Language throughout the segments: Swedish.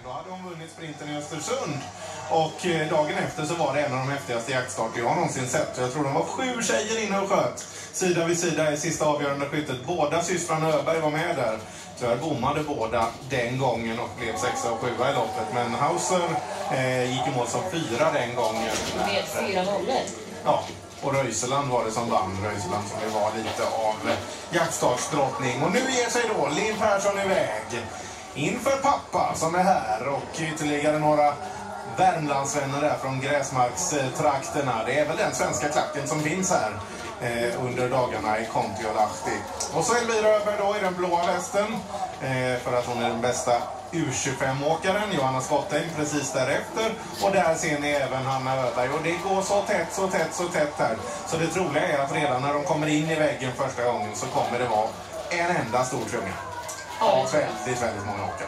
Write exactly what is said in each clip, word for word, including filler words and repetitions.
Då hade hon vunnit sprinten i Östersund. Och dagen efter så var det en av de häftigaste jaktstarter jag någonsin sett. Jag tror de var sju tjejer inne och sköt. Sida vid sida i sista avgörande skyttet. Båda systrarna Öberg var med där. Tyvärr bommade båda den gången och blev sexa och sjua i loppet. Men Hauser eh, gick i mål som fyra den gången. Med fyra nollor. Ja. Och Röiseland var det som vann. Röiseland som ju var lite av jaktstartsdrottning. Och nu ger sig då Linn Persson iväg inför pappa som är här. Och ytterligare några Värmlandsvänner där från gräsmarkstrakterna. Det är väl den svenska klacken som finns här eh, under dagarna i Conti och Lahti. Och så Elvira Öberg då i den blåa västen. Eh, för att hon är den bästa U tjugofem-åkaren, Johanna Skottheim precis därefter. Och där ser ni även Hanna Öberg. Och det går så tätt, så tätt, så tätt här. Så det troliga är att redan när de kommer in i väggen första gången så kommer det vara en enda stor trunga. Ja, väldigt, väldigt många åkare.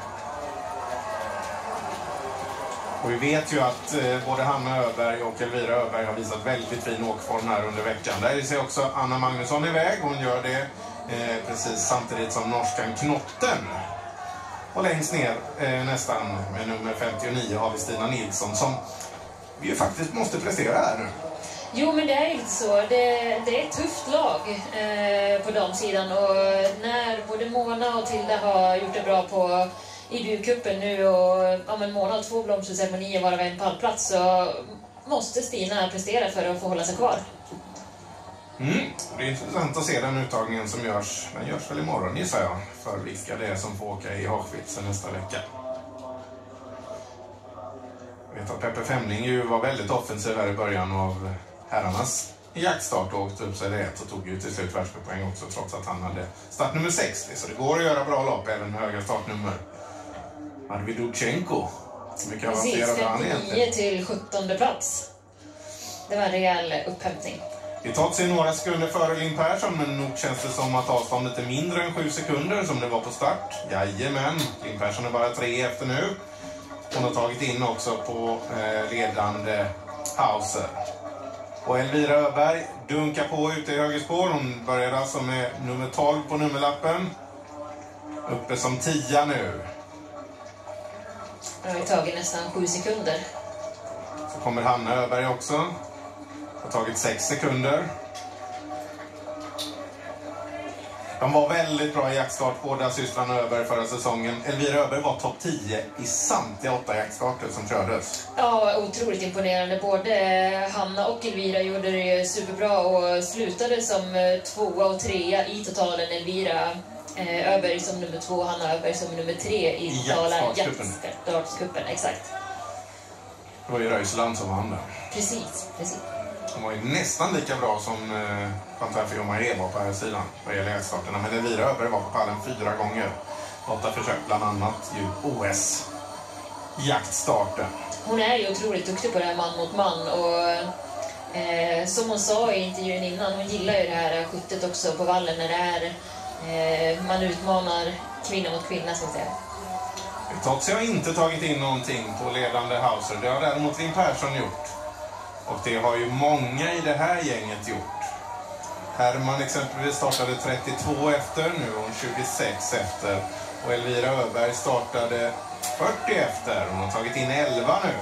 Och vi vet ju att eh, både Hanna Öberg och Elvira Öberg har visat väldigt fin åkform här under veckan. Där ser också Anna Magnusson iväg. Hon gör det eh, precis samtidigt som norskan Knotten. Och längst ner eh, nästan med nummer femtionio har vi Stina Nilsson som vi ju faktiskt måste prestera här nu. Jo, men det är inte så. Det, det är ett tufft lag eh, på damsidan. Och när både Mona och Tilda har gjort det bra på i B U-cupen nu och om en månad två blomsterceremonier varav en pallplats så måste Stina prestera för att få hålla sig kvar. Mm. Det är intressant att se den uttagningen som görs. Den görs väl imorgon gissar jag. För vilka det är som får åka i Hochwitz nästa vecka. Jag vet att Peppe Femling ju var väldigt offensiv här i början av herrarnas jaktstart och åkte upp sig det ett och tog ju till slut världspoäng också trots att han hade startnummer sextio. Så det går att göra bra lopp även med höga startnummer. Hade vi Dudchenko. Mycket Precis, femtionio till sjuttonde plats. Det var en rejäl upphämtning. Det tar sig några sekunder före Linn Persson, men nog känns det som att avståndet är mindre än sju sekunder som det var på start. Jajamän, Linn Persson är bara tre efter nu. Hon har tagit in också på eh, ledande Hauser. Och Elvira Öberg dunkar på ute i höger spår. Hon började alltså med nummer tolv på nummerlappen. Uppe som tia nu. Det har ju tagit nästan sju sekunder. Så kommer Hanna Öberg också. Har tagit sex sekunder. De var väldigt bra i jaktstart, båda systrarna Öberg förra säsongen. Elvira Öberg var topp tio i samtliga åtta jaktstarter som kördes. Ja, otroligt imponerande. Både Hanna och Elvira gjorde det superbra och slutade som tvåa och trea i totalen. Elvira eh, Öberg som nummer två, Hanna Öberg som nummer tre i totala jaktstartscupen. Exakt. Det var ju Röiseland som vann där. Precis, precis. De var ju nästan lika bra som eh, Fantafi och Marie var på här sidan vad gäller jaktstarterna. Men Elvira Öberg var på pallen fyra gånger. Åtta försök, bland annat ju O S-jaktstarten. Hon är ju otroligt duktig på det här man mot man. Och eh, som hon sa i intervjun innan, hon gillar ju det här skyttet också på vallen när det är eh, man utmanar kvinna mot kvinna så att säga. Totsi har inte tagit in någonting på ledande Hauser. Det har däremot Linn Persson gjort. Och det har ju många i det här gänget gjort. Herman exempelvis startade trettiotvå efter, nu är hon tjugosex efter. Och Elvira Öberg startade fyrtio efter, hon har tagit in elva nu.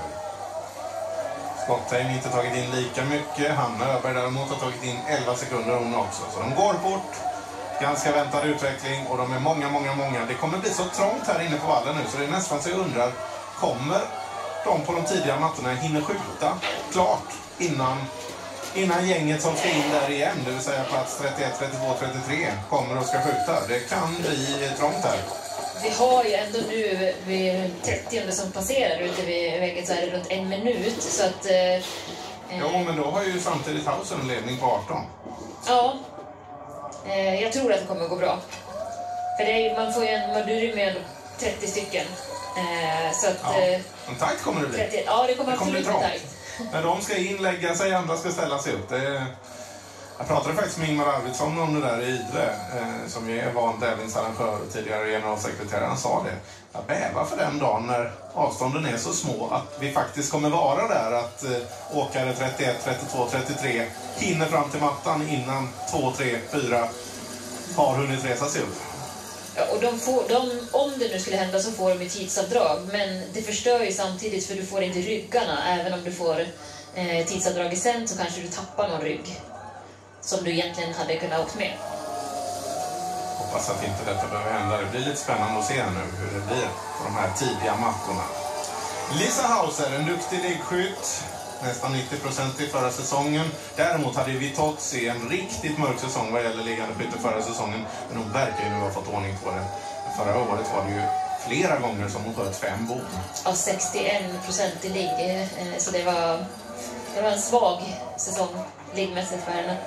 Skottheim inte tagit in lika mycket, Hanna Öberg däremot har tagit in elva sekunder hon också. Så de går fort, ganska väntad utveckling och de är många, många, många. Det kommer bli så trångt här inne på vallen nu så det är nästan så jag undrar, kommer de på de tidiga mattorna hinner skjuta klart innan, innan gänget som ska in där igen, det vill säga plats trettioett, trettiotvå, trettiotre kommer och ska skjuta. Det kan bli trångt här. Vi har ju ändå nu vid trettionde som passerar ute vid väggen så är det runt en minut så att... Eh, jo, men då har ju samtidigt Hauser en ledning på arton. Ja, eh, jag tror att det kommer gå bra. För det är, man får ju en madur med trettio stycken. Eh, så att, ja, eh, en tajt kommer det bli. trettio, ja, det kommer, det kommer absolut bli tajt. När de ska inlägga sig, andra ska ställa sig upp. Det, jag pratade faktiskt med Ingmar Arvidsson om det där i Idre, eh, som ju är van tävlingsarrangör och tidigare generalsekreterare. Han sa det. Jag bävar för den dagen när avstånden är så små att vi faktiskt kommer vara där att eh, åkare trettioett, trettiotvå, trettiotre hinner fram till mattan innan två, tre, fyra har hunnit resa sig upp. Ja, och de får, de, om om det nu skulle hända så får de ett tidsavdrag. Men det förstör ju samtidigt för du får inte ryggarna. Även om du får eh, tidsavdrag i sen så kanske du tappar någon rygg. Som du egentligen hade kunnat åkt med. Hoppas att inte detta behöver hända. Det blir lite spännande att se nu hur det blir på de här tidiga mattorna. Lisa Hauser, en duktig liggskytt. Nästan nittio procent i förra säsongen. Däremot hade Vitozzi en riktigt mörk säsong vad gäller liggande skytte förra säsongen. Men hon verkar ju nu ha fått ordning på det. Förra året var det ju flera gånger som hon sköt fem bom. Ja, sextioen procent i ligg. Så det var, det var en svag säsong liggmässigt för henne.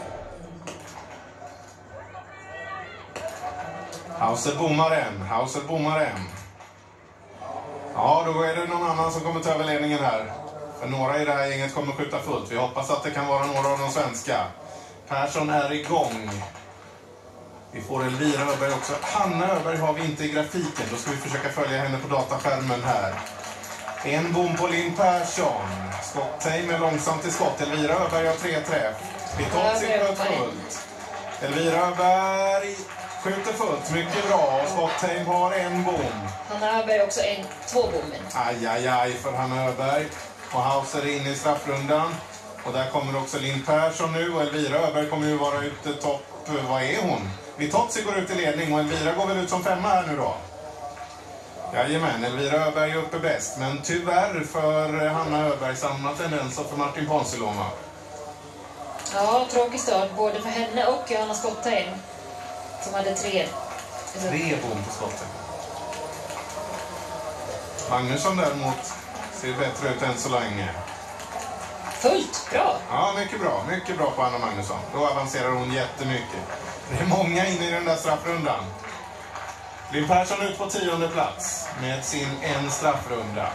Hauser bommar en. Hauser bommar en. Ja, då är det någon annan som kommer ta över ledningen här. För några i det här gänget kommer skjuta fullt. Vi hoppas att det kan vara några av de svenska. Persson är igång. Vi får Elvira Öberg också. Hanna Öberg har vi inte i grafiken. Då ska vi försöka följa henne på dataskärmen här. En bom på Linn Persson. Skottheim är långsamt till skott. Elvira Öberg har tre träff. Vitozzi sköt fullt. Elvira Öberg skjuter fullt. Mycket bra. Skottheim har en bom. Hanna Öberg också en, två bommen. Aj, aj, aj för Hanna Öberg. Och Hauser in i straffrundan. Och där kommer också Linn Persson nu. Och Elvira Öberg kommer ju vara ute topp. Vad är hon? Vitozzi går ut i ledning och Elvira går väl ut som femma här nu då. Jajamän, Elvira Öberg är uppe bäst. Men tyvärr för Hanna Öberg samma tendens och för Martin Ponsiloma. Ja, tråkig start både för henne och Johanna Skottheim. Som hade tre. Tre bom på skottet. Magnusson däremot ser bättre ut än så länge. Fullt bra. Ja, mycket bra. Mycket bra på Anna Magnusson. Då avancerar hon jättemycket. Det är många inne i den där straffrundan. Linn Persson ut på tionde plats med sin en straffrunda.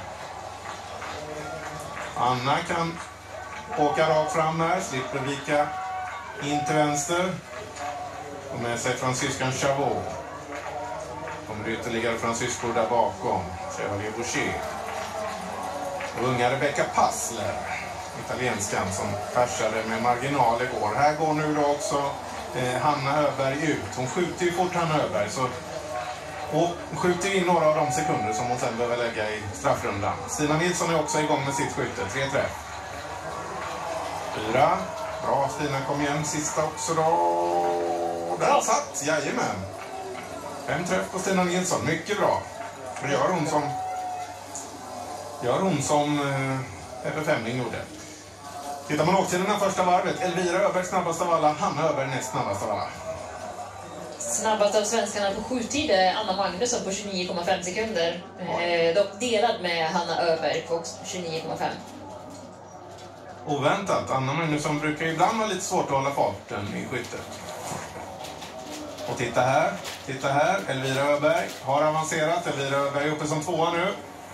Anna kan åka rakt fram här, slipper vika in till vänster. Och med sig fransyskan Chavot. Kommer det ytterligare fransyskor där bakom. Chevalier Boucher. Och unga Rebecca Passler. Italienskan som färsade med marginal igår. Här går nu då också eh, Hanna Öberg ut. Hon skjuter ju fort Hanna Öberg. Så, och skjuter in några av de sekunder som hon sen behöver lägga i straffrundan. Stina Nilsson är också igång med sitt skytte. Tre träff. Fyra. Bra, Stina kom igen. Sista också då. Där satt, jajamän. Fem träff på Stina Nilsson. Mycket bra. För det gör hon som gör hon som eh, Ebbe Femling gjorde. Tittar man åt till den här första varvet. Elvira Öberg snabbast av alla. Hanna Öberg näst snabbast av alla. Snabbast av svenskarna på skjuttid är Anna Magnusson på tjugonio komma fem sekunder. Eh, dock delad med Hanna Öberg på tjugonio komma fem. Oväntat. Anna Magnusson brukar ibland ha lite svårt att hålla farten i skyttet. Och titta här. Titta här. Elvira Öberg har avancerat. Elvira Öberg är uppe som tvåa nu.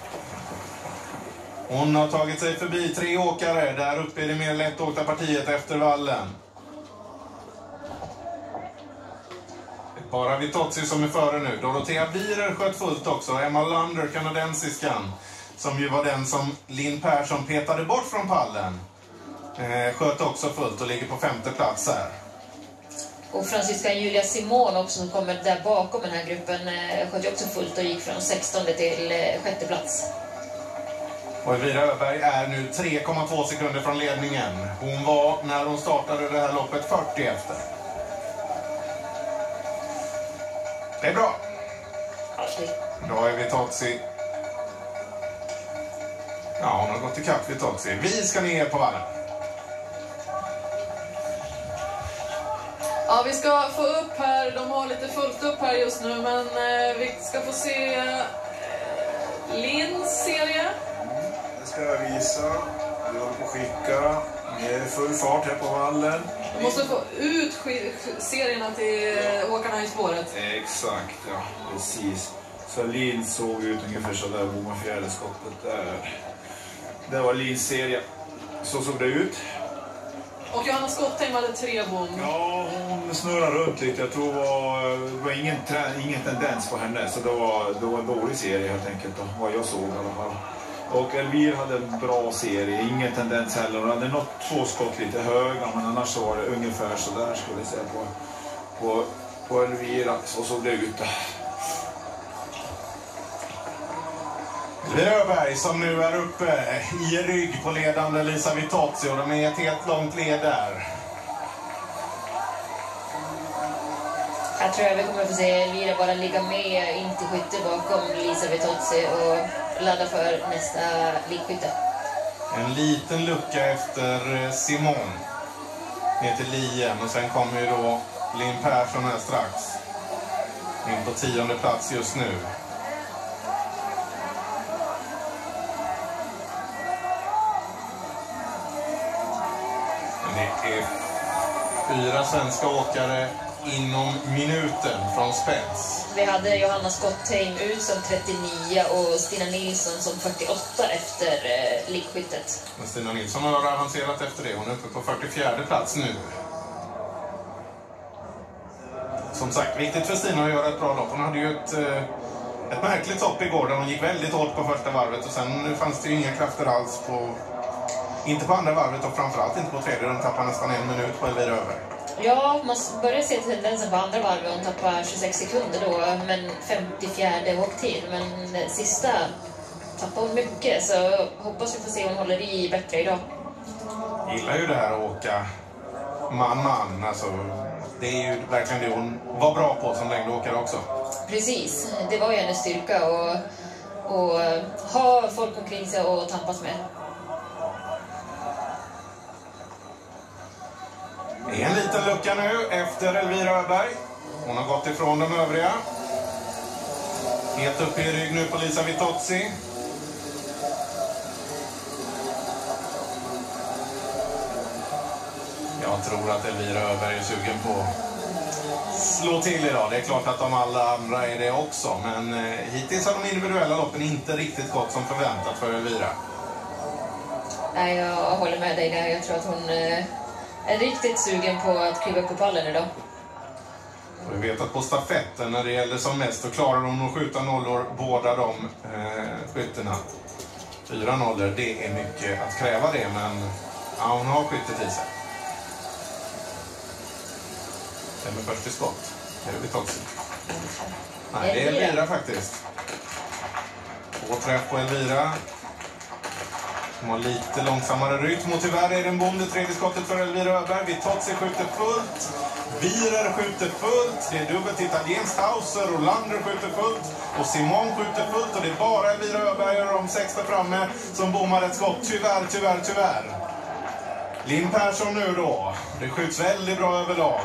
Hon har tagit sig förbi tre åkare. Där uppe är det mer lättåkta partiet efter vallen. Det är bara Vitozzi som är före nu. Dorothea Bierer sköt fullt också. Emma Lander, kanadensiskan, som ju var den som Linn Persson petade bort från pallen. Eh, sköt också fullt och ligger på femte plats här. Och fransyskan Julia Simon också som kommer där bakom den här gruppen eh, sköt ju också fullt och gick från sextonde till eh, sjätte plats. Och Elvira Öberg är nu tre komma två sekunder från ledningen. Hon var, när hon startade det här loppet, fyrtio efter. Det är bra. Då är Vitozzi. Ja, hon har gått i kapp Vitozzi. Vi ska ner på vallen. Ja, vi ska få upp här. De har lite fullt upp här just nu, men eh, vi ska få se eh, Linns serie. Det ska jag visa. Vi håller på att skicka. Det är full fart här på vallen. Vi måste få ut serierna till ja. åkarna i spåret. Exakt, ja. Precis. Så Linn såg ut ungefär så där. Bommar fjärde skottet där. Det var Linns serie. Så såg det ut. Och Johanna Skottheim hade tre bom. Ja, hon snurrar runt lite. Jag tror det var, det var ingen, ingen tendens på henne. Så det var, det var en dålig serie helt enkelt. Då, vad jag såg i alla fall. Och Elvira hade en bra serie. Ingen tendens heller. Hon hade något två skott lite höga. Men annars så var det ungefär så där skulle jag säga på, på, på Elvira. Så såg det ut. Röberg som nu är uppe i rygg på ledande Lisa Vitozzi och de är ett helt långt led där. Jag tror att vi kommer att få se Elvira bara ligga med in till skytte bakom Lisa Vitozzi och ladda för nästa likskytte. En liten lucka efter Simon ner till Lien och sen kommer ju då Linn Persson här strax. In på tionde plats just nu. Det är fyra svenska åkare inom minuten från spets. Vi hade Johanna Skottheim ut som trettionio och Stina Nilsson som fyrtioåtta efter eh, likskyttet. Men Stina Nilsson har avancerat efter det. Hon är uppe på fyrtiofjärde plats nu. Som sagt, viktigt för Stina att göra ett bra lopp. Hon hade ju ett, ett märkligt hopp igår där hon gick väldigt hårt på första varvet. Och sen fanns det ju inga krafter alls på... Inte på andra varvet och framförallt inte på tredje. De tappar nästan en minut på Elvira Öberg. Ja, man börjar se tendensen på andra varvet. Hon tappar tjugosex sekunder då, men femtiofjärde åktid. Men sista tappar hon mycket, så hoppas vi får se om hon håller i bättre idag. Gillar ju det här att åka man-man. Alltså, det är ju verkligen det hon var bra på som längdåkare också. Precis, det var ju hennes styrka att och ha folk omkring sig och tampas med. Det är en liten lucka nu efter Elvira Öberg. Hon har gått ifrån de övriga. Helt uppe i rygg nu på Lisa Vitozzi. Jag tror att Elvira Öberg är sugen på att slå till idag. Det är klart att de alla andra är det också. Men eh, hittills har de individuella loppen inte riktigt gått som förväntat för Elvira. Nej, jag håller med dig där. Jag tror att hon eh, är riktigt sugen på att kliva upp på pallen idag. Och vi vet att på stafetten när det gäller som mest då klarar de att skjuta nollor båda de eh, skytterna. Fyra nollor, det är mycket att kräva det, men ja, hon har skyttet i sig. Vem är först i skott? Är det Vitozzi? Nej, det är Elvira faktiskt. Två träff på Elvira. Hon har lite långsammare rytm och tyvärr är det en bom det tredje skottet för Elvira Öberg. Vitozzi skjuter fullt. Wierer skjuter fullt. Det är dubbelt italienskt. Hauser. Rolander skjuter fullt. Och Simon skjuter fullt. Och det är bara Elvira Öberg och de sex där framme som bommar ett skott. Tyvärr, tyvärr, tyvärr. Linn Persson nu då. Det skjuts väldigt bra överlag.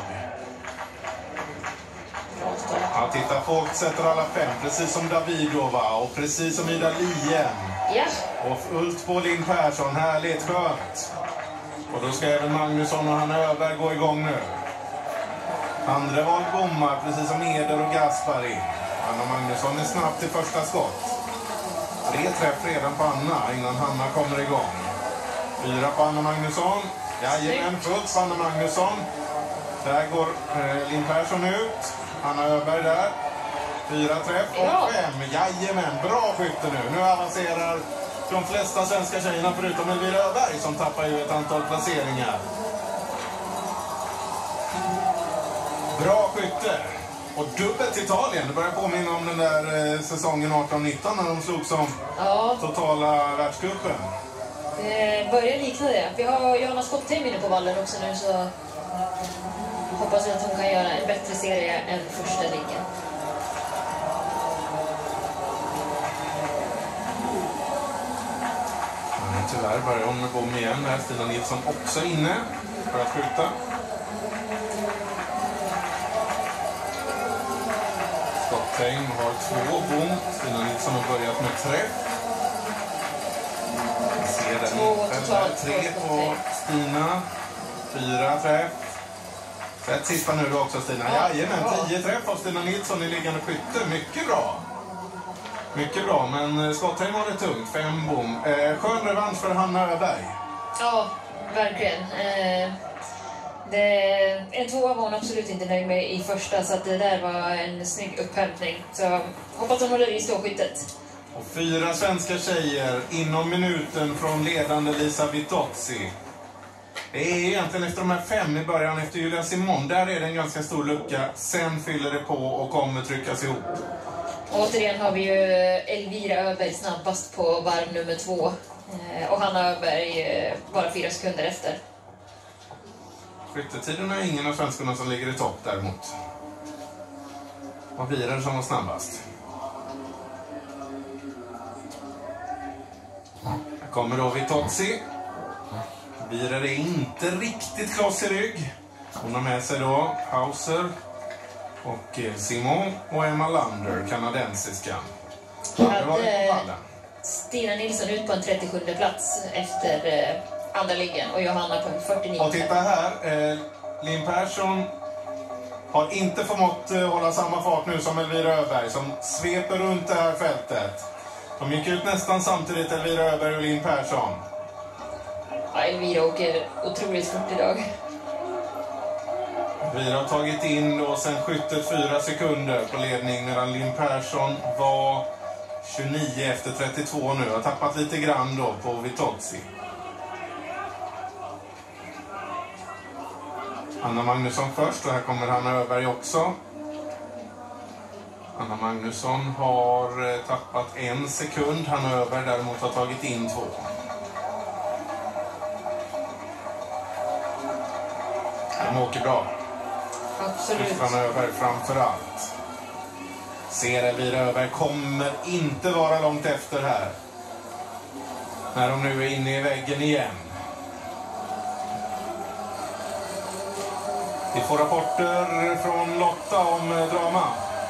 Ja, titta, folk sätter alla fem. Precis som Davidova och precis som Ida Lien. Ja. Och fullt på Linn Persson. Härligt, skönt. Och då ska även Magnusson och Hanna Öberg gå igång nu. Andra val bommar, precis som Eder och Gaspari. Anna Magnusson är snabbt till första skott. Tre träff redan på Anna innan Hanna kommer igång. Fyra på Anna Magnusson. Jajamän, fullt på Anna Magnusson. Där går eh, Linn Persson ut. Hanna Öberg där. Fyra träff och ja. fem. Jajamän, bra skytte nu. Nu avancerar de flesta svenska tjejerna förutom Elvira Öberg som tappar ju ett antal placeringar. Bra skytte. Och dubbelt Italien. Det börjar påminna om den där eh, säsongen arton nitton när de slog som Ja. totala världscupen. Det börjar likna det. Vi har Johanna Skottheim inne på vallen också nu, så hoppas att hon kan göra en bättre serie än första liggen. Men tyvärr börjar hon med bom igen. Där Stina Nilsson också inne för att skjuta. Skottheim har två bom. Stina Nilsson har börjat med träff. Vi ser den infälld. Tre på Stina. Fyra träff. Ett sista nu då också Stina. Jajamän, tio träff av Stina Nilsson i liggande skytte. Mycket bra. Mycket bra, men Skottheim har det tungt. Fem bom. Eh, skön revansch för Hanna Öberg. Ja, verkligen. Eh, det, en tvåa var hon absolut inte nöjd med i första, så att det där var en snygg upphämtning. Så hoppas hon håller i ståskyttet. Och fyra svenska tjejer inom minuten från ledande Lisa Vitozzi. Det är egentligen efter de här fem i början efter Julia Simon. Där är det en ganska stor lucka. Sen fyller det på och kommer tryckas ihop. Återigen har vi ju Elvira Öberg snabbast på varv nummer två. Och Hanna Öberg bara fyra sekunder efter. Skyttetiden är ingen av svenskarna som ligger i topp däremot. Och Virer som var snabbast. Här kommer då Vitozzi. Virer är inte riktigt kloss i rygg. Hon har med sig då Hauser och Simon och Emma Lander, kanadensiskan. Hade Stina Nilsson ut på en trettiosjunde plats efter eh, andra liggen och Johanna på en fyrtionio. Och titta här, eh, Linn Persson har inte förmått eh, hålla samma fart nu som Elvira Öberg som sveper runt det här fältet. De gick ut nästan samtidigt, Elvira Öberg och Linn Persson. Ja, Elvira åker otroligt fort idag. Elvira har tagit in då sen skyttet fyra sekunder på ledning medan Linn Persson var tjugonio efter trettiotvå nu. Har tappat lite grann då på Vitozzi. Anna Magnusson först och här kommer Hanna Öberg också. Anna Magnusson har tappat en sekund. Hanna Öberg däremot har tagit in två. De åker bra. Absolut. Hanna Öberg framför allt. Ser Elvira Öberg kommer inte vara långt efter här. När de nu är inne i väggen igen. Vi får rapporter från Lotta om drama.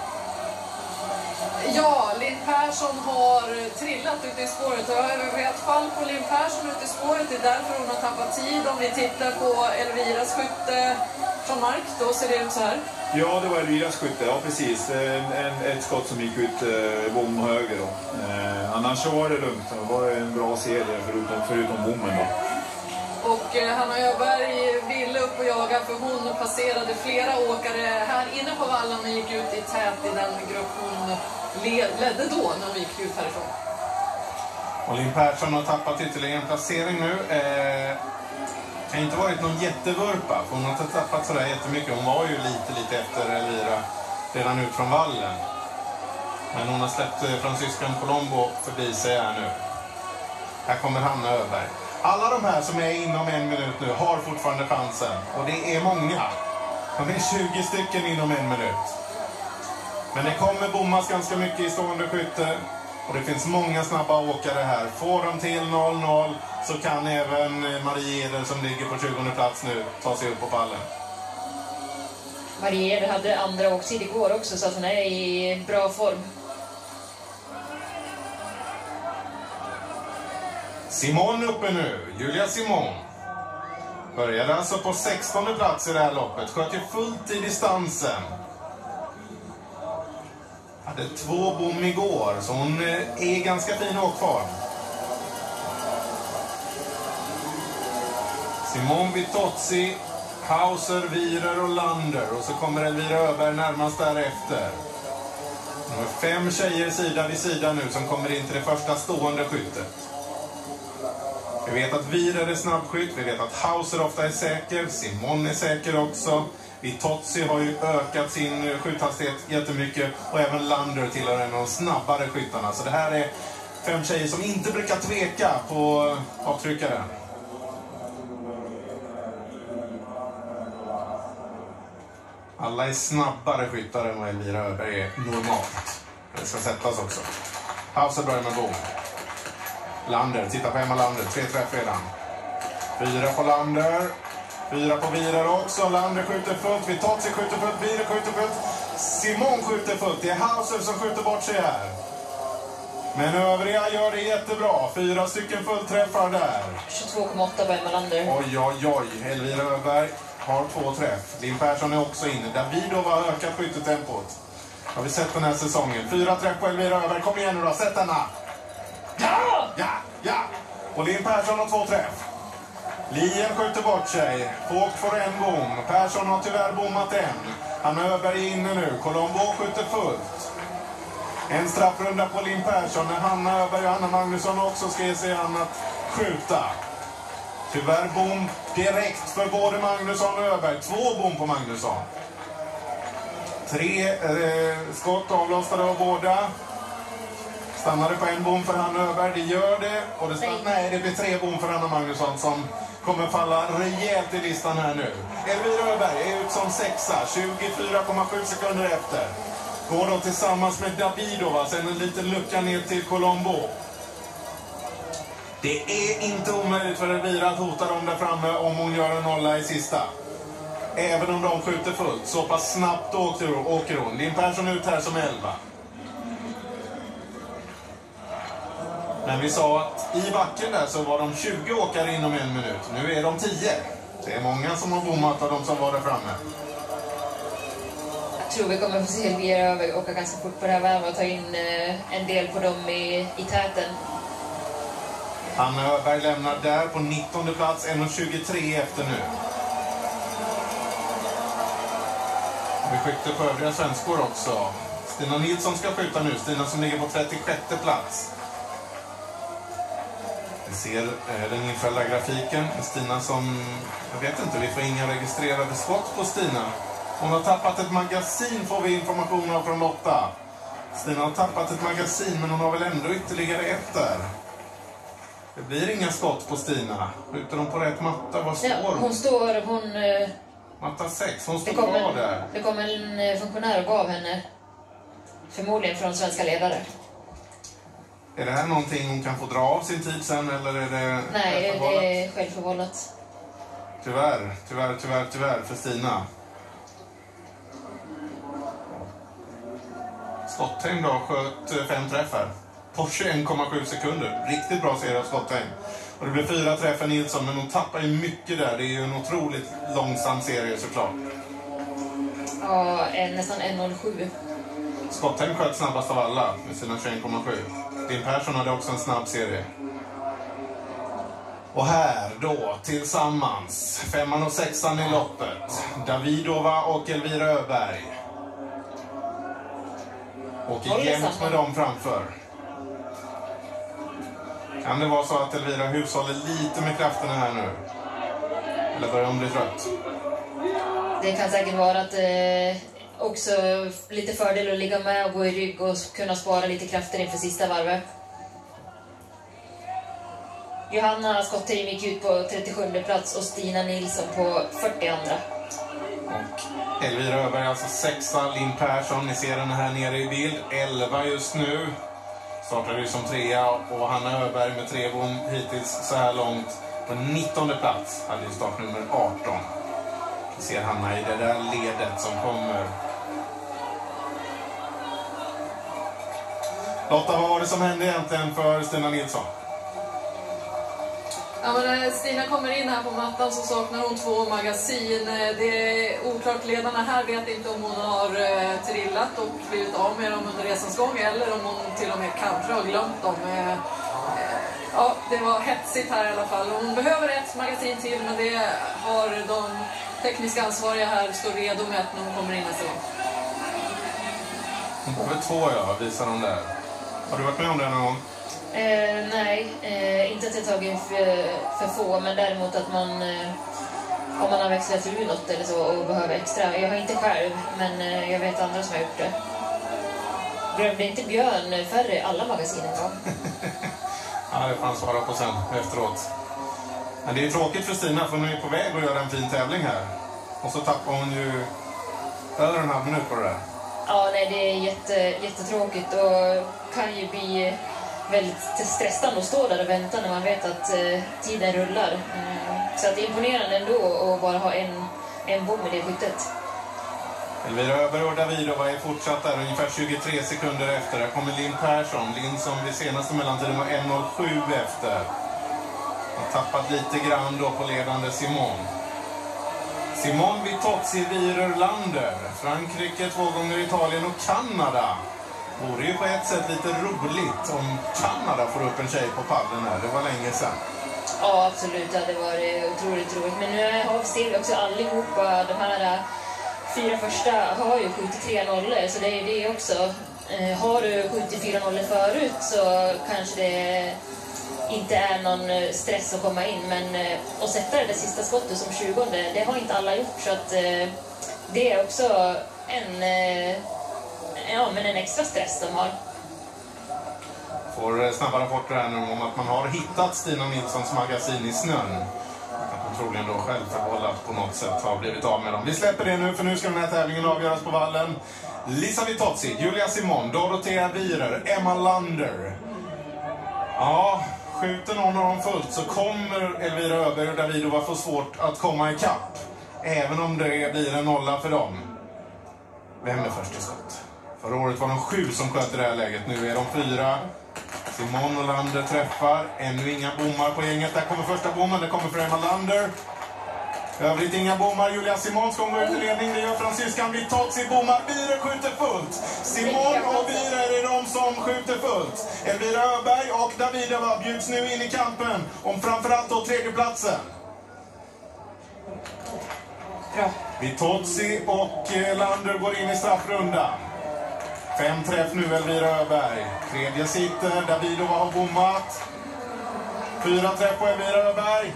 Ja, Linn Persson har trillat ut i spåret och jag har övervägt fall på Linn Persson ut i spåret. Det är därför hon har tappat tid. Om vi tittar på Elviras skytte från mark, då ser det ut så här. Ja, det var Elviras skytte, ja precis. En, en, ett skott som gick ut eh, bom höger då. Eh, annars så var det lugnt. Det var en bra serie förutom, förutom bommen då. Och eh, Hanna Öberg ville upp och jaga för hon passerade flera åkare här inne på vallen och gick ut i tät i den grupp hon led, ledde då när hon gick ut härifrån. Och Linn Persson har tappat ytterligare en placering nu. Eh, det har inte varit någon jättevurpa för hon har inte tappat sådär jättemycket. Hon var ju lite lite efter Elvira redan ut från vallen. Men hon har släppt eh, fransyskan Colombo förbi sig här nu. Här kommer Hanna Öberg. Alla de här som är inom en minut nu har fortfarande chansen. Och det är många. De är tjugo stycken inom en minut. Men det kommer bommas ganska mycket i stående skytte. Och det finns många snabba åkare här. Får de till noll noll så kan även Marie Eder som ligger på tjugonde plats nu ta sig upp på pallen. Marie Eder hade andra åksid igår också så att hon är i bra form. Simon uppe nu, Julia Simon. Började alltså på sextonde plats i det här loppet. Sköt ju fullt i distansen. Hade två bom igår, så hon är i ganska fin åkform. Simon Vitozzi, Hauser, Virer och Lander. Och så kommer Elvira Öberg närmast därefter. De är fem tjejer sida vid sida nu som kommer in till det första stående skyttet. Vi vet att Virer är snabbskytt, vi vet att Hauser ofta är säker, Simon är säker också. Vitozzi har ju ökat sin skjuthastighet jättemycket och även Lander tillhör en av de snabbare skyttarna. Så det här är fem tjejer som inte brukar tveka på avtryckaren. Alla är snabbare skyttare än vad Elvira Öberg är normalt. Det ska sättas också. Hauser börjar med bom. Lander, titta på Emma Lander, tre träff redan. Fyra på Lander. Fyra på Virer också. Lander skjuter fullt. Vitozzi skjuter fullt. Virer skjuter fullt. Simon skjuter fullt. Det är Hauser som skjuter bort sig här. Men övriga gör det jättebra. Fyra stycken fullträffar där. tjugotvå komma åtta på Emma Lander. Oj, oj, oj. Elvira Öberg har två träff. Linn Persson är också inne. Davidov har ökat skyttetempot. Har vi sett den här säsongen. Fyra träff på Elvira Öberg. Kom igen nu då. Sätt denna. Ja! Ja! Ja! Och Linn Persson har två träff. Lien skjuter bort sig. Fågt får en bom. Persson har tyvärr bommat en. Hanna Öberg är inne nu. Colombo skjuter fullt. En straffrunda på Linn Persson när Hanna Öberg och Anna Magnusson också ska ge sig an att skjuta. Tyvärr bom direkt för både Magnusson och Öberg. Två bom på Magnusson. Tre eh, skott avlossade av båda. Stannade på en bom för Hanna Öberg, det gör det. Och det, stann, nej, det blir tre bom för Anna Magnusson som kommer falla rejält i listan här nu. Elvira Öberg är ut som sexa, tjugofyra komma sju sekunder efter. Går då tillsammans med Davidova, sen en liten lucka ner till Colombo. Det är inte omöjligt för Elvira att hota dem där framme om hon gör en nolla i sista. Även om de skjuter fullt, så pass snabbt åker, åker hon. Linn Persson ut här som elva. Men vi sa att i backen där så var de tjugo åkare inom en minut. Nu är de tio. Det är många som har bommat av de som var där framme. Jag tror vi kommer få se Elvira åka ganska fort på det här varvet och ta in en del på dem i, i täten. Hanna Öberg lämnar där på nittonde plats, en tjugotre efter nu. Vi skjuter på övriga svenskor också. Stina Nilsson ska skjuta nu, Stina som ligger på trettiosjätte plats. Vi ser eh, den infällda grafiken. Stina som, jag vet inte, vi får inga registrerade skott på Stina. Hon har tappat ett magasin, får vi information av från Lotta. Stina har tappat ett magasin, men hon har väl ändå ytterligare ett där. Det blir inga skott på Stina. Skjuter de på rätt matta? Vad står ja, hon? Hon står, hon... Matta sex, hon står det kom kvar en, där. Det kom en funktionär och gav henne, förmodligen från svenska ledare. Är det här någonting hon kan få dra av sin tid sen, eller är det... Nej, det är självförvållat. Tyvärr, tyvärr, tyvärr, tyvärr för Stina. Skottheim då sköt fem träffar på tjugoen komma sju sekunder. Riktigt bra serie av Skottheim. Och det blev fyra träffar Nilsson, men hon tappar ju mycket där. Det är ju en otroligt långsam serie såklart. Ja, nästan en noll sju. Skottheim sköt snabbast av alla med sina tjugoen komma sju. Linn Persson hade också en snabb serie. Och här då tillsammans, femman och sexan i loppet. Davidova och Elvira Öberg. Och jämnt med dem framför. Kan det vara så att Elvira hushåller lite med krafterna här nu? Eller börjar hon bli trött? Det kan säkert vara att eh, också lite fördel att ligga med och gå i rygg och kunna spara lite krafter inför sista varvet. Johanna Skottheim gick ut på trettiosjunde plats och Stina Nilsson på fyrtioandra. Och Elvira Öberg alltså sexa, Linn Persson, ni ser den här nere i bild, elva just nu. Startade ju som trea och Hanna Öberg med tre bom hittills så här långt på nittonde plats. Hade ju startnummer arton. Vi ser Hanna i det där ledet som kommer. Lotta, vad var det som hände egentligen för Stina Nilsson? Ja, men när Stina kommer in här på mattan så saknar hon två magasin. Det är oklart, ledarna här vet inte om hon har eh, trillat och blivit av med dem under resans gång eller om hon till och med kanske har glömt dem. Eh, ja, det var hetsigt här i alla fall. Hon behöver ett magasin till, men det har de tekniska ansvariga här står redo med när hon kommer in nästa gång. Hon behöver två, ja, visar de där. Har du varit med om det någon gång? Eh, nej, eh, inte att jag tagit för, för få, men däremot att man eh, om man har växlat ur något eller så och behöver extra. Jag har inte själv, men eh, jag vet andra som har gjort det. Glömde inte Björn färre alla magasinen då? Ja, det får han svara på sen efteråt. Men det är tråkigt för Stina, för hon är på väg att göra en fin tävling här. Och så tappar hon ju över en halv minut på det där. Ja, nej, det är jätte, jättetråkigt och kan ju bli väldigt stressande att stå där och vänta när man vet att eh, tiden rullar. Mm. Så att det är imponerande ändå att bara ha en, en bom i det skyttet. Elvira Öberg och Davidova är fortsatt där ungefär tjugotre sekunder efter. Där kommer Linn Persson. Linn som vid senaste mellantiden var en noll sju efter. Har tappat lite grann då på ledande Simon. Simon Vitozzi Wierer-Lander. Frankrike två gånger, Italien och Kanada. Vore ju på ett sätt lite roligt om Kanada får upp en tjej på padden här. Det var länge sedan. Ja, absolut. Ja, det var otroligt roligt. Men nu har vi också allihopa, de här fyra första har ju sjuttiotre nollor. Så det är det också. Eh, har du sjuttiofyra nollor förut så kanske det inte är någon stress att komma in. Men eh, att sätta det, det sista skottet som tjugonde, det har inte alla gjort. Så att eh, det är också en, eh, ja, men en extra stress de har. Får snabba rapporter här nu om att man har hittat Stina Nilssons magasin i snön. Att man troligen då själv förhållat på något sätt har blivit av med dem. Vi släpper det nu, för nu ska den här tävlingen avgöras på vallen. Lisa Vitozzi, Julia Simon, Dorothea Wierer, Emma Lander. Ja, skjuter någon av dem fullt så kommer Elvira Öberg och Davidova få svårt att komma ikapp. Även om det blir en nolla för dem. Vem är först i skott? Förra året var de sju som sköt i det här läget. Nu är de fyra. Simon och Lander träffar. Ännu inga bommar på gänget. Där kommer första bommen. Det kommer för Emma Lander. Övrigt inga bommar. Julia Simon ska gå ut i ledning. Det gör fransyskan Vitozzi. Bommar. Wierer skjuter fullt. Simon och Wierer är de som skjuter fullt. Elvira Öberg och Davidova bjuds nu in i kampen om framförallt då tredjeplatsen. Bra. Vitozzi och Lander går in i straffrunda. Fem träff nu Elvira Öberg. Tredje sitter. Davidova har bommat. Fyra träff på Elvira Öberg.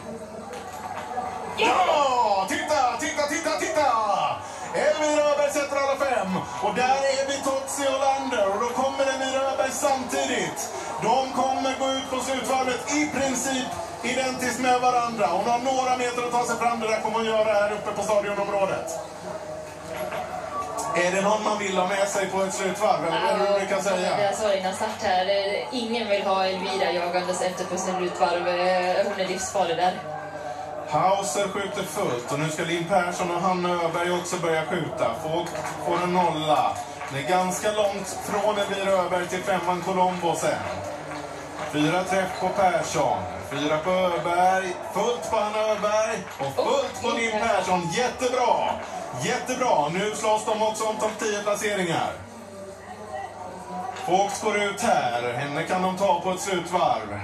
Ja! Titta, titta, titta, titta! Elvira Öberg sätter alla fem. Och där är Vitozzi och Lander. Och då kommer Elvira Öberg samtidigt. De kommer gå ut på slutvarvet i princip identiskt med varandra. Hon har några meter att ta sig fram. Det där kommer hon göra här uppe på stadionområdet. Är det någon man vill ha med sig på ett slutvarv? Eller vad är det du kan säga? Jag sa innan start här. Ingen vill ha Elvira jagandes efter på slutvarv. Hon är livsfarlig där. Hauser skjuter fullt och nu ska Linn Persson och Hanna Öberg också börja skjuta. Får, får en nolla. Det är ganska långt från Elvira Öberg till femman Colombo sen. Fyra träff på Persson. Fyra på Öberg. Fullt på Hanna Öberg. Och fullt på Linn Persson. Jättebra! Jättebra! Nu slåss de också om topp tio placeringar. Fox går ut här. Henne kan de ta på ett slutvarv.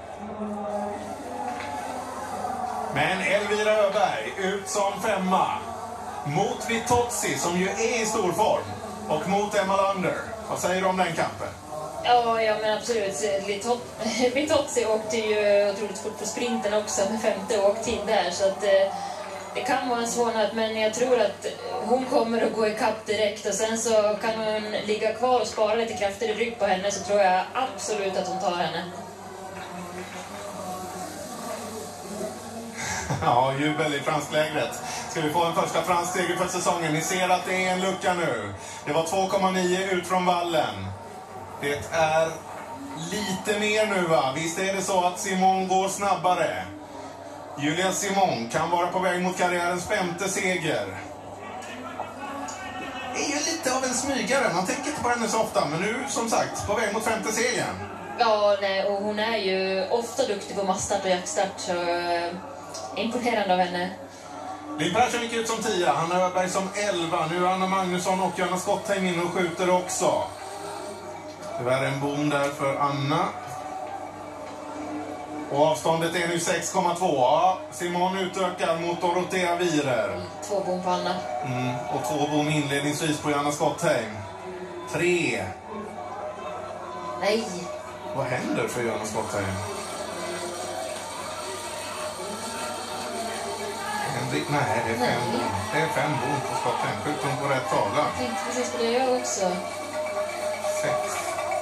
Men Elvira Öberg ut som femma. Mot Vitozzi som ju är i stor form. Och mot Emma Lander. Vad säger du om den kampen? Ja, ja men absolut. Vitozzi åkte ju otroligt fort på sprinten också med femte åktid där. Så att eh, det kan vara en svår nöt, men jag tror att hon kommer att gå i kapp direkt. Och sen så kan hon ligga kvar och spara lite krafter i rygg på henne, så tror jag absolut att hon tar henne. Ja, jubel i fransklägret. Ska vi få en första fransk seger för säsongen? Ni ser att det är en lucka nu. Det var två komma nio ut från vallen. Det är lite mer nu, va? Visst är det så att Simon går snabbare. Julia Simon kan vara på väg mot karriärens femte seger. Det är ju lite av en smygare. Man tänker inte på henne så ofta. Men nu, som sagt, på väg mot femte segern. Ja, nej, och hon är ju ofta duktig på massstart och jaktstart. Så äh, imponerande av henne. Linn Persson gick ut som tia. Hanna Öberg som elva. Nu är Anna Magnusson och Johanna Skottheim in och skjuter också. Tyvärr en bom där för Anna. Och avståndet är nu sex komma två. Simon utökar mot Dorothea Wierer. Två bom på Anna. Mm, och två bom inledningsvis på Johanna Skottheim. Tre. Nej. Vad händer för Johanna Skottheim? Nej, det är fem bom. Det är fem bom på Skottheim. Skjuter hon på rätt tavla? Jag tänkte precis på det jag också. Sex.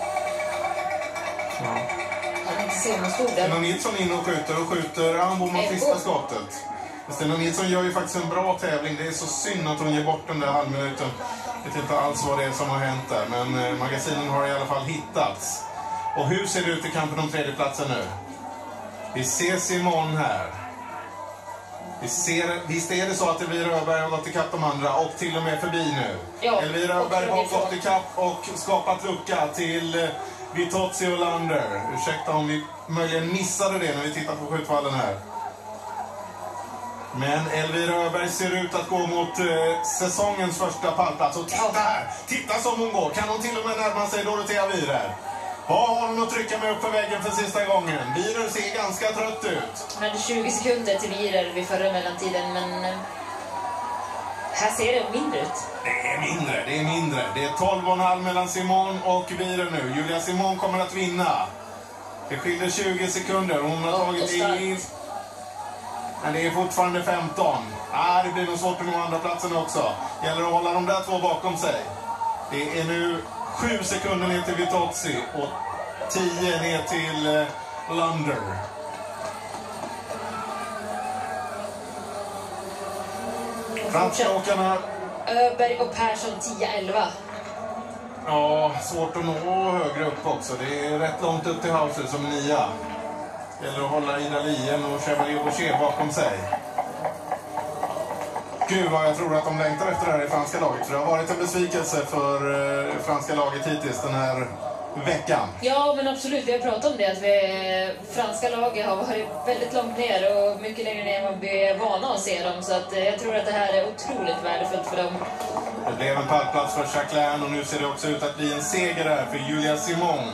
Ja. Stina Nilsson in och skjuter och skjuter. Han bommar sista skottet. Stina Nilsson gör ju faktiskt en bra tävling. Det är så synd att hon ger bort den där halvminuten. Jag vet inte alls vad det är som har hänt där. Men eh, magasinen har i alla fall hittats. Och hur ser det ut i kampen om tredjeplatsen nu? Vi ser Simon här. Vi ser, visst är det så att Elvira Öberg har gått i kapp de andra och till och med förbi nu. Ja, Elvira Öberg har gått i kapp och skapat lucka till eh, Vitozzi och Lander. Ursäkta om vi möjligen missade det när vi tittar på skjutvallen här. Men Elvira Öberg ser ut att gå mot eh, säsongens första pallplats. Och titta här! Titta som hon går! Kan hon till och med närma sig Dorothea Wierer? Vad har hon att trycka med upp för väggen för sista gången? Wierer ser ganska trött ut. Men tjugo sekunder till Wierer vid förra mellantiden, men eh, här ser det mindre ut. Det är mindre, det är mindre. Det är tolv komma fem mellan Simon och Wierer nu. Julia Simon kommer att vinna. Det skiljer tjugo sekunder. Hon har tagit i... Men det är fortfarande femton. Ah, det blir nog svårt att nå andra platsen också. Gäller att hålla de där två bakom sig. Det är nu sju sekunder ner till Vitozzi och tio ner till eh, Lander. Franska åkarna. Öberg och Persson tio elva. Ja, svårt att nå högre upp också. Det är rätt långt upp till Hauser som nia. Gäller att hålla Ida Lien och Chevalier Boucher bakom sig. Gud vad jag tror att de längtar efter det här i franska laget. För det har varit en besvikelse för eh, franska laget hittills den här veckan. Ja, men absolut. Vi har pratat om det. Att vi, franska laget har varit väldigt långt ner och mycket längre ner än vad vi är vana att se dem. Så att, eh, jag tror att det här är otroligt värdefullt för dem. Det blev en pallplats för Jacqueline och nu ser det också ut att bli en seger där för Julia Simon.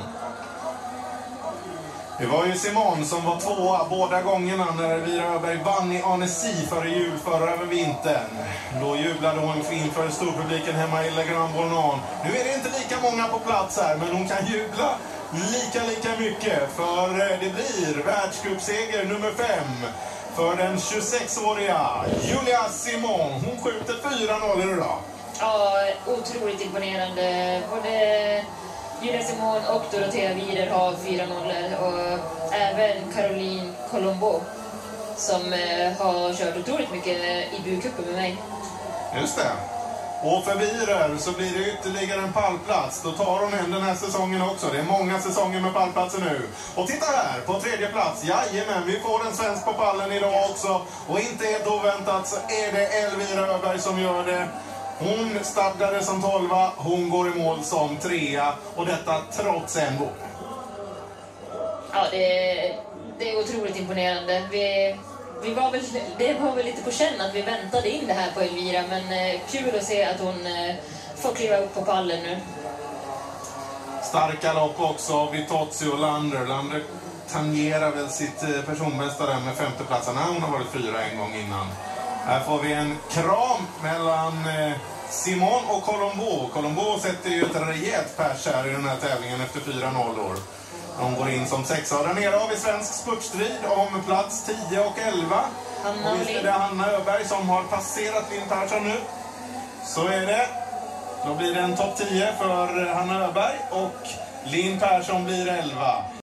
Det var ju Simon som var tvåa båda gångerna när Elvira Öberg vann i Annecy före jul förra vintern. Då jublade hon inför storpubliken hemma i Le Grand Bornand. Nu är det inte lika många på plats här, men hon kan jubla lika lika mycket. För det blir världscupseger nummer fem för den tjugosexåriga Julia Simon. Hon skjuter fyra noll idag. Ja, otroligt imponerande. Både Julia Simon och Dorothea Wider har fyra nollor och även Caroline Colombo som eh, har kört otroligt mycket i B U-cupen med mig. Just det. Och för Wider så blir det ytterligare en pallplats. Då tar hon hem den här säsongen också. Det är många säsonger med pallplatser nu. Och titta här, på tredje plats. Jajamän, vi får en svensk på pallen idag också. Och inte helt oväntat så är det Elvira Öberg som gör det. Hon startade som tolva, hon går i mål som trea. Och detta trots en mål. Ja, det, det är otroligt imponerande. Vi, vi var väl, det var väl lite på känn att vi väntade in det här på Elvira. Men eh, kul att se att hon eh, får kliva upp på pallen nu. Starka lopp också, Vitozzi och Lander. Lander tangerar väl sitt eh, personbästa där med femteplatsen. Hon har varit fyra en gång innan. Här får vi en kram mellan eh, Simon och Colombo. Colombo sätter ju ett rejält pers här i den här tävlingen efter fyra nollor. De går in som sexa. Där nere har vi svensk spurtstrid om plats tio och elva. Hanna och visst är det Hanna Öberg som har passerat Linn Persson nu. Så är det. Då blir det en topp tio för Hanna Öberg och Linn Persson blir elva.